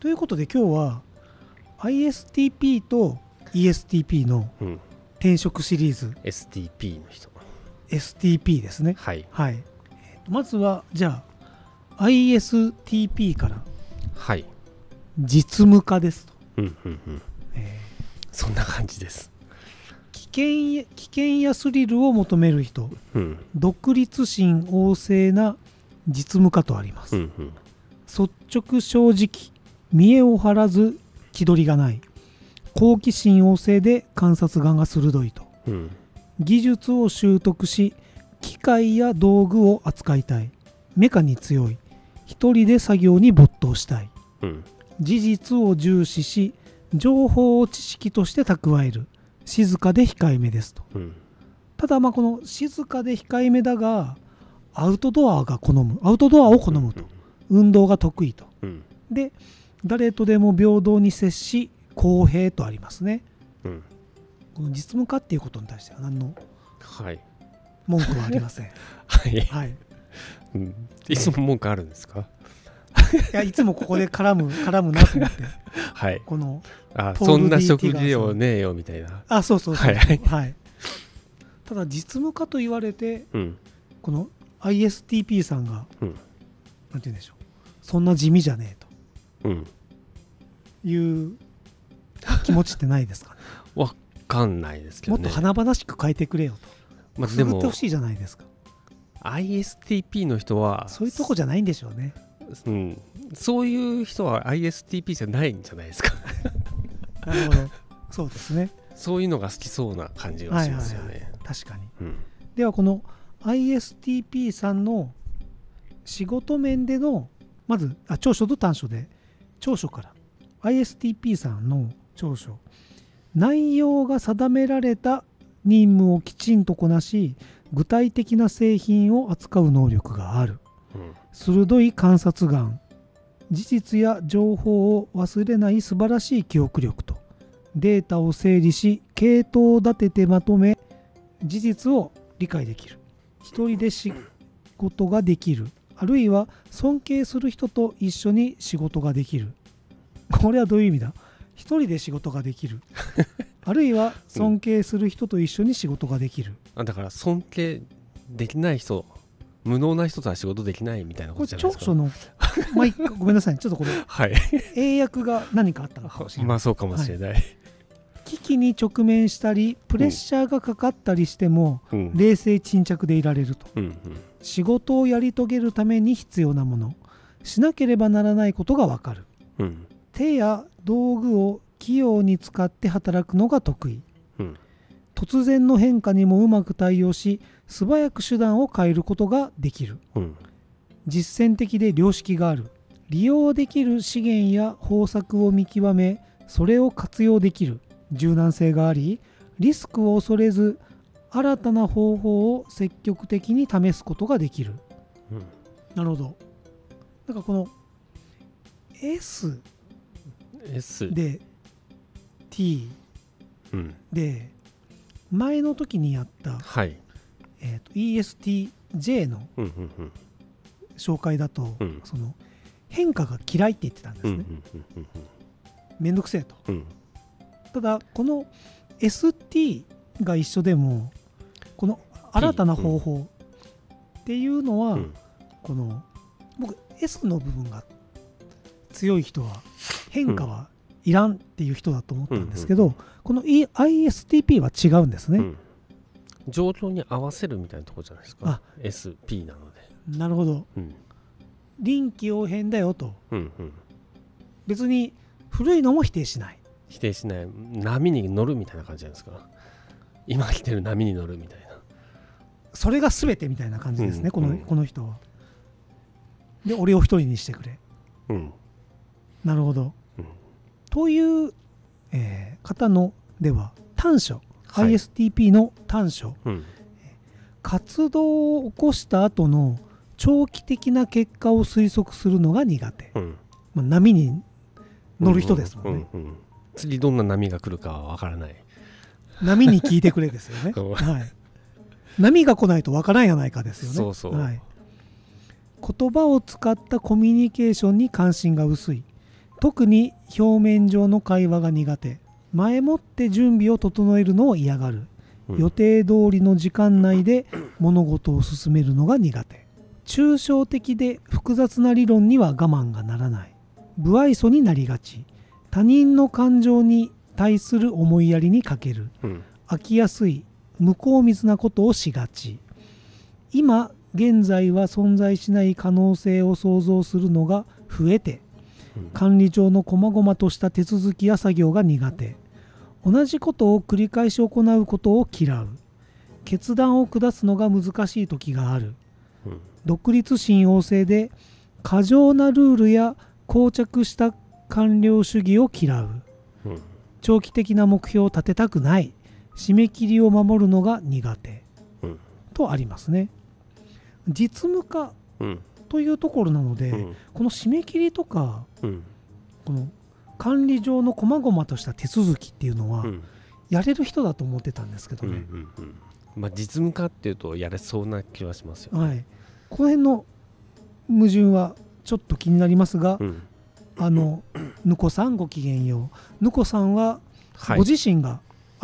ということで今日は ISTP と ESTP の転職シリーズ、 STP の人 STP ですね。 はい、 はい。まずはじゃあ ISTP からはい、 実務家ですと、 そんな感じです。 危険やスリルを求める人、独立心旺盛な実務家とあります。率直正直、見栄を張らず気取りがない、好奇心旺盛で観察眼が鋭いと、技術を習得し機械や道具を扱いたい、メカに強い、一人で作業に没頭したい、事実を重視し情報を知識として蓄える、静かで控えめですと、ただこの静かで控えめだがアウトドアを好むと、運動が得意と、で誰とでも平等に接し公平とありますね。この実務家っていうことに対しては何の文句はありません。はい、 いつも文句あるんですか？ いや、いつもここで絡むなと思ってはい、 このそんな食事をねえよみたいな。 そう、はい、ただ実務家と言われて、この ISTP さんが、なんて言うんでしょう、そんな地味じゃねえと、いう気持ちってないですかね？ わかんないですけどね。 もっと華々しく変えてくれよと、くすぐってほしいじゃないですか。 ISTP の人はそういうとこじゃないんでしょうね。 そういう人は ISTP じゃないんじゃないですか。 なるほど、そうですね。 そういうのが好きそうな感じがしますよね。 確かに、ではこの ISTP さんの仕事面でのまず長所と短所で、長所から ISTP さんの長所、内容が定められた任務をきちんとこなし具体的な製品を扱う能力がある、鋭い観察眼、事実や情報を忘れない素晴らしい記憶力と、データを整理し系統を立ててまとめ事実を理解できる、一人で仕事ができる、あるいは尊敬する人と一緒に仕事ができる。これはどういう意味だ？一人で仕事ができるあるいは尊敬する人と一緒に仕事ができる、 だから尊敬できない人、無能な人とは仕事できないみたいなことじゃないですか。 これ長所のごめんなさい、ちょっとこれ、英訳が何かあったのかもしれない。 そうかもしれない、 危機に直面したりプレッシャーがかかったりしても、冷静沈着でいられると、仕事をやり遂げるために必要なもの、しなければならないことが分かる、手や道具を器用に使って働くのが得意、突然の変化にもうまく対応し素早く手段を変えることができる、実践的で良識がある、利用できる資源や方策を見極めそれを活用できる、柔軟性がありリスクを恐れず新たな方法を積極的に試すことができる、なるほど。なんかこの S で T で前の時にやった、ESTJ の紹介だと、その変化が嫌いって言ってたんですね。めんどくせえと、ただこの ST が一緒でもこの新たな方法っていうのは、この僕 S の部分が強い人は変化はいらんっていう人だと思ったんですけど、この ISTP は違うんですね、 状況に合わせるみたいなところじゃないですか。 SP なので。 なるほど、臨機応変だよと、別に古いのも否定しない、 波に乗るみたいな感じじゃないですか。今来てる波に乗るみたいな、 それが全てみたいな感じですね、この人は。で俺を一人にしてくれ、なるほど、という、方のでは短所、ISTP の短所、活動を起こした後の長期的な結果を推測するのが苦手、波に乗る人ですもんね、 次どんな波が来るかは分からない、 波に聞いてくれですよね波が来ないと分からんやないかですよね。言葉を使ったコミュニケーションに関心が薄い、 特に表面上の会話が苦手。前もって準備を整えるのを嫌がる。予定通りの時間内で物事を進めるのが苦手。抽象的で複雑な理論には我慢がならない。不愛想になりがち。他人の感情に対する思いやりに欠ける。飽きやすい。向こう水なことをしがち。今現在は存在しない可能性を想像するのが増えて、管理上の細々とした手続きや作業が苦手。同じことを繰り返し行うことを嫌う。決断を下すのが難しい時がある。独立心旺盛で過剰なルールや膠着した官僚主義を嫌う。長期的な目標を立てたくない。締め切りを守るのが苦手。とありますね。実務家というところなので、この締め切りとか、この管理上の細々とした手続きっていうのは、やれる人だと思ってたんですけどね。 まあ、実務家っていうとやれそうな気はしますよ、 はい、この辺の矛盾はちょっと気になりますが、ぬこさんごきげんよう。ぬこさんはご自身が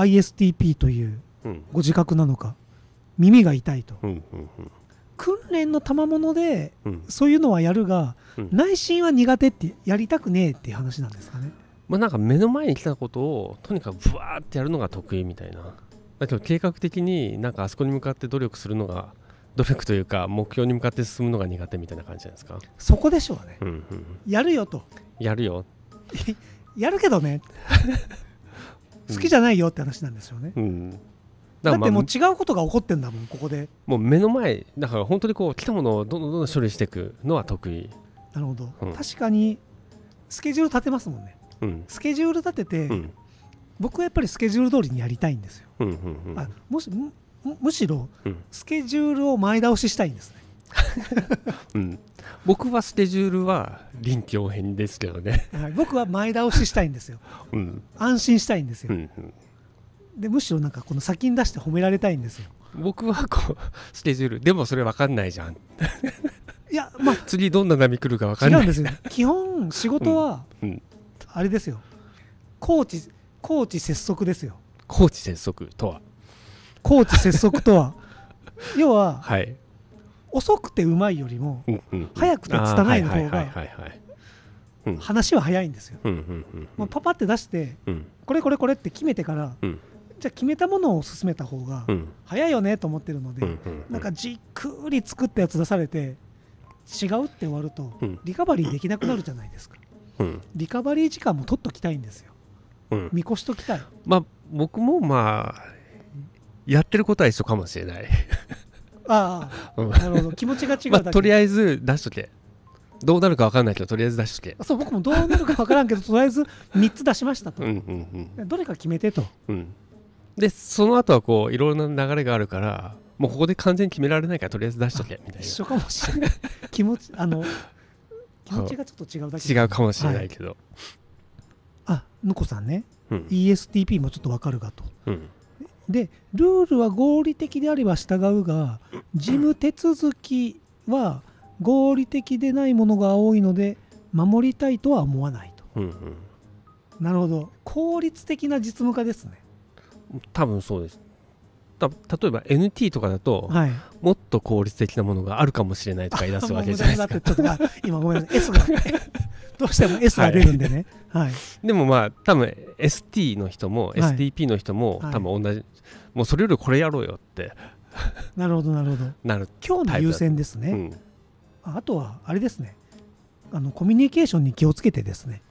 ISTP というご自覚なのか、耳が痛いと、訓練の賜物でそういうのはやるが、内心は苦手ってやりたくねえっていう話なんですかね。 まあ、なんか目の前に来たことをとにかくブワーってやるのが得意みたいな。だけど計画的になんかあそこに向かって努力するのが、努力というか目標に向かって進むのが苦手みたいな感じじゃないですか。 そこでしょうね。やるよと。 やるよやるけどね好きじゃないよって話なんですよね。だってもう違うことが起こってんだもん、ここで。 もう目の前だから、本当にこう来たものをどんどん処理していくのは得意。 なるほど、確かにスケジュール立てますもんね。スケジュール立てて、僕はやっぱりスケジュール通りにやりたいんですよ。むしろスケジュールを前倒ししたいんですね。 僕はスケジュールは臨機応変ですけどね。 僕は前倒ししたいんですよ。安心したいんですよ。でむしろなんかこの先に出して褒められたいんですよ。 僕はこうスケジュールでもそれ分かんないじゃん。 いや、まあ、 次どんな波来るか分かんない。 違うんですよ。基本仕事はあれですよ。高知拙速ですよ。 高知拙速とは高知拙速とは要は、 はい、 遅くてうまいよりも、早くて拙いの方が話は早いんですよ。パパって出して、これこれこれって決めてから、じゃあ決めたものを進めた方が早いよねと思ってるので、なんかじっくり作ったやつ出されて違うって終わるとリカバリーできなくなるじゃないですか。リカバリー時間も取っときたいんですよ。見越しときたい。 まあ僕もまあやってることは一緒かもしれない。 なるほど。気持ちが違うだけ。 とりあえず出しとけ。どうなるか分かんないけどとりあえず出しとけ。 そう、僕もどうなるか分からんけどとりあえず3つ出しましたと。どれか決めてと。 でその後はこういろんな流れがあるから、もうここで完全に決められないからとりあえず出しとけみたいな。 一緒かもしれない。気持ちがちょっと違うだけ。 違うかもしれないけど。 ぬこさんね、ESTP もちょっと分かるがと。でルールは合理的であれば従うが、事務手続きは合理的でないものが多いので守りたいとは思わないと。なるほど。効率的な実務家ですね。 多分そうです。例えば NT とかだと、もっと効率的なものがあるかもしれないとか言い出すわけじゃないですか。 今ごめんなさい、S がどうしても S が出るんでね。 でもまあ多分 ST の人も STP の人も多分同じ、もうそれよりこれやろうよって。 なるほどなるほど。今日の優先ですね。あとはあれですね、コミュニケーションに気をつけてですね。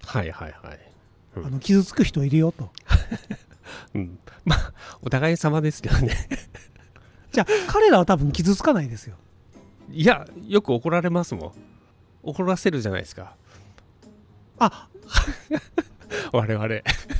傷つく人いるよと。 まあお互い様ですけどね。 じゃあ彼らは多分傷つかないですよ。 いや、よく怒られますもん。怒らせるじゃないですか。我々。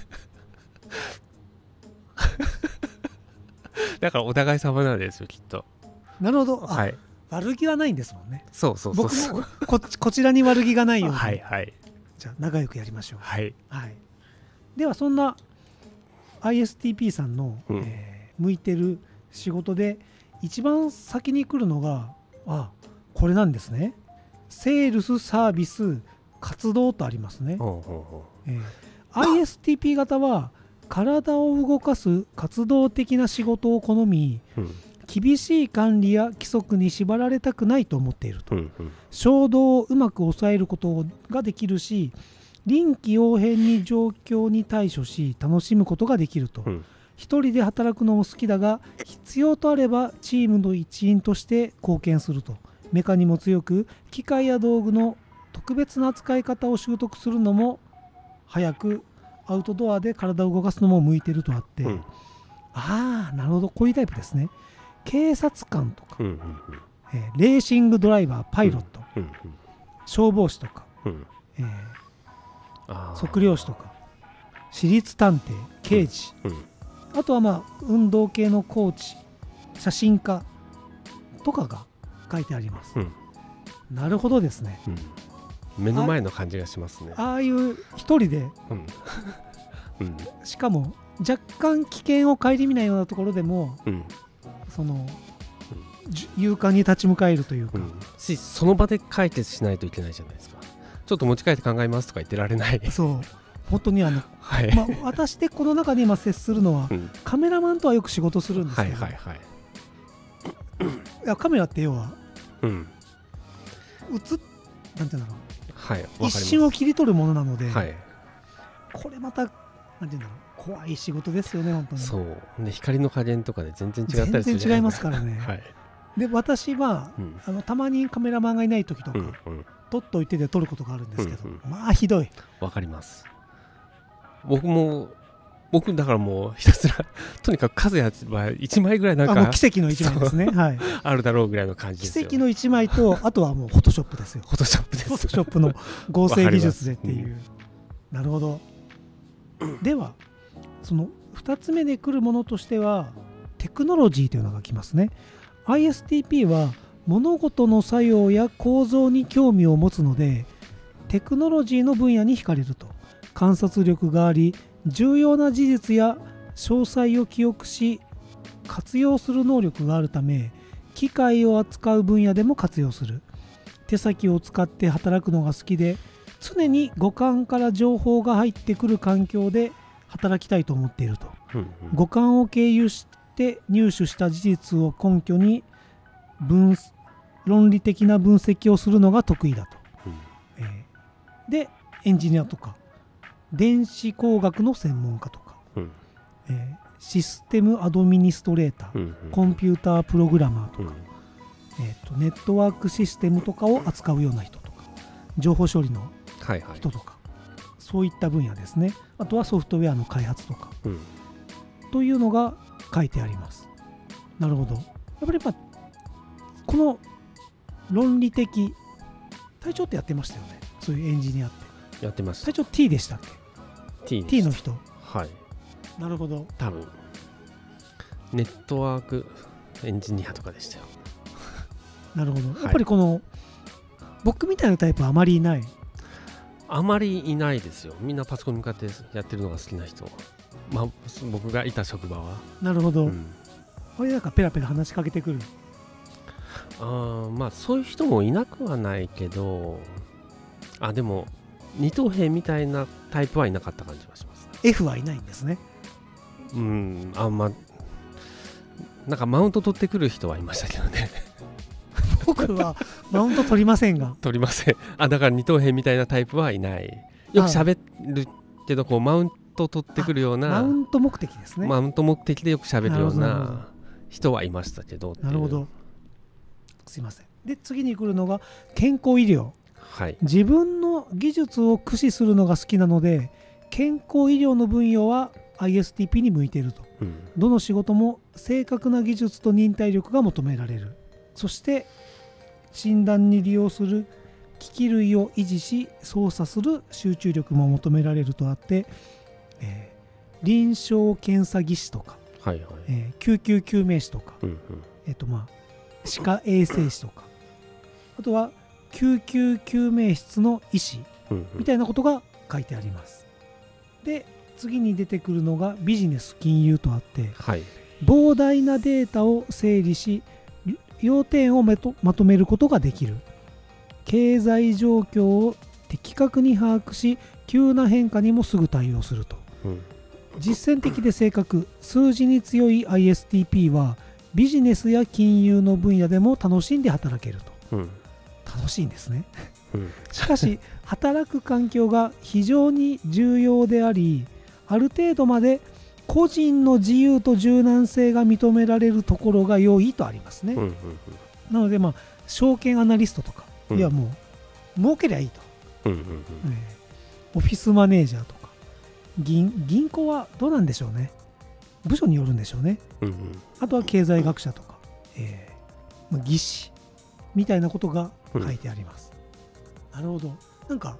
だからお互い様なんですよきっと。 なるほど。悪気はないんですもんね。 そう。 僕もこちらに悪気がないように。じゃあ仲良くやりましょう。ではそんなISTP さんの、向いてる仕事で一番先に来るのがこれなんですね。セールス、サービス、 活動とありますね。ISTP 型は体を動かす活動的な仕事を好み、厳しい管理や規則に縛られたくないと思っていると、衝動をうまく抑えることができるし、臨機応変に状況に対処し楽しむことができると、一人で働くのも好きだが必要とあればチームの一員として貢献すると、メカにも強く機械や道具の特別な扱い方を習得するのも早くアウトドアで体を動かすのも向いているとあって、ああなるほど、こういうタイプですね。警察官とか、レーシングドライバー、パイロット、消防士とか、測量士とか、私立探偵、刑事、あとはまあ運動系のコーチ、写真家とかが書いてあります。なるほどですね。 目の前の感じがしますね。 ああいう一人で、しかも若干危険を顧みないようなところでも、その勇敢に立ち向かえるというか、 その場で解決しないといけないじゃないですか。ちょっと持ち帰って考えますとか言ってられない。 そう本当に私でこの中で今接するのは、カメラマンとはよく仕事するんですけど、いやカメラって要は、なんていうんだろう、一瞬を切り取るものなので、これまたなんていうんだろう、怖い仕事ですよね本当に。 そうで、光の加減とかで全然違ったりする。 全然違いますからね。で私は、たまにカメラマンがいない時とか、撮っといてで撮ることがあるんですけど、まあひどい。わかります。僕だからもうひたすらとにかく数やつは1枚ぐらいなんかもう奇跡の1枚ですね。 あるだろうぐらいの感じですよ。 奇跡の1枚と、あとはもうフォトショップですよ。 フォトショップです。 フォトショップの合成技術でっていう。なるほど。ではその2つ目で来るものとしてはテクノロジーというのが来ますね。 ISTP は物事の作用や構造に興味を持つのでテクノロジーの分野に惹かれると。観察力があり重要な事実や詳細を記憶し活用する能力があるため機械を扱う分野でも活用する。手先を使って働くのが好きで常に五感から情報が入ってくる環境で働きたいと思っていると、五感を経由して入手した事実を根拠に論理的な分析をするのが得意だと、でエンジニアとか電子工学の専門家とか、システムアドミニストレーター、コンピュータープログラマーとか、ネットワークシステムとかを扱うような人とか情報処理の人とか、そういった分野ですね。あとはソフトウェアの開発とか、というのが書いてあります。なるほど。やっぱりこの論理的隊長ってやってましたよね。そういうエンジニアってやってました。 隊長 T でしたっけ？ T の人。なるほど。 多分ネットワークエンジニアとかでしたよ。 なるほど。やっぱりこの僕みたいなタイプはあまりいない。 あまりいないですよ。みんなパソコンに向かってやってるのが好きな人、僕がいた職場は。 なるほど。これなんかペラペラ話しかけてくる。 そういう人もいなくはないけど、でも二等兵みたいなタイプはいなかった感じはします、ね。 F はいないんですね。 なんかマウント取ってくる人はいましたけどね。 僕はマウント取りませんが。 取りません。だから二等兵みたいなタイプはいない。よく喋るけどマウント取ってくるような。 マウント目的ですね。 マウント目的でよく喋るような人はいましたけど。 なるほど。すいません。で次に来るのが健康医療。自分の技術を駆使するのが好きなので健康医療の分野は ISTP に向いていると、どの仕事も正確な技術と忍耐力が求められる。そして診断に利用する機器類を維持し操作する集中力も求められるとあって、臨床検査技師とか、救急救命士とか、歯科衛生士とか、あとは救急救命室の医師みたいなことが書いてあります。で次に出てくるのがビジネス金融とあって、膨大なデータを整理し要点をまとめることができる。経済状況を的確に把握し、急な変化にもすぐ対応すると。実践的で正確、数字に強い ISTP はビジネスや金融の分野でも楽しんで働けると。楽しいんですね。しかし働く環境が非常に重要であり、ある程度まで個人の自由と柔軟性が認められるところが良いとありますね。なので証券アナリストとか、いやもう儲けりゃいいと、オフィスマネージャーとか銀行はどうなんでしょうね、部署によるんでしょうね。あとは経済学者とか、技師みたいなことが書いてあります。なるほど。なんか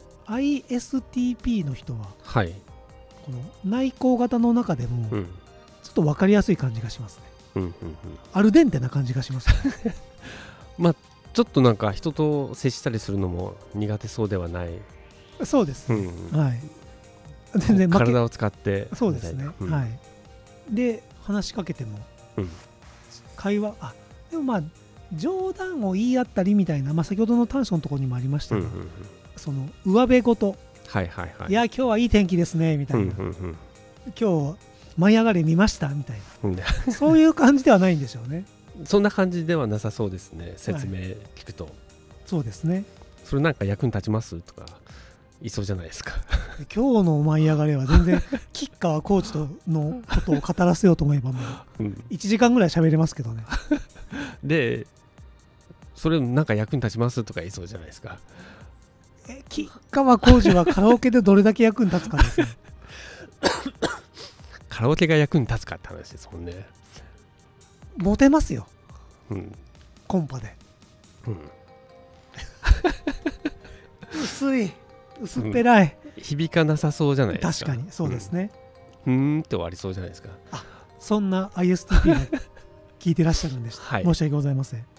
ISTP の人は、この内向型の中でもちょっと分かりやすい感じがしますね。アルデンテな感じがしますね。 ちょっとなんか人と接したりするのも苦手そうではない。 そうです、はい。全然体を使って。 そうですね、はい。で話しかけても、会話、でも冗談を言い合ったりみたいな、先ほどの短所のところにもありましたが、その上辺ごと、いや今日はいい天気ですねみたいな、今日舞い上がれ見ましたみたいな、そういう感じではないんでしょうね。 そんな感じではなさそうですね、説明聞くと。 そうですね。 それなんか役に立ちますとかいそうじゃないですか。 今日の舞い上がれは全然吉川コーチとのことを語らせようと思えばもう1時間ぐらい喋れますけどね。 でそれなんか役に立ちますとか言いそうじゃないですか。 吉川コーチはカラオケでどれだけ役に立つかですね。 カラオケが役に立つかって話ですもんね。 モテますよ、コンパで。薄っぺらい、 響かなさそうじゃないですか。 確かにそうですね。 って終わりそうじゃないですか。 そんな ISTP が聞いてらっしゃるんでした。申し訳ございません。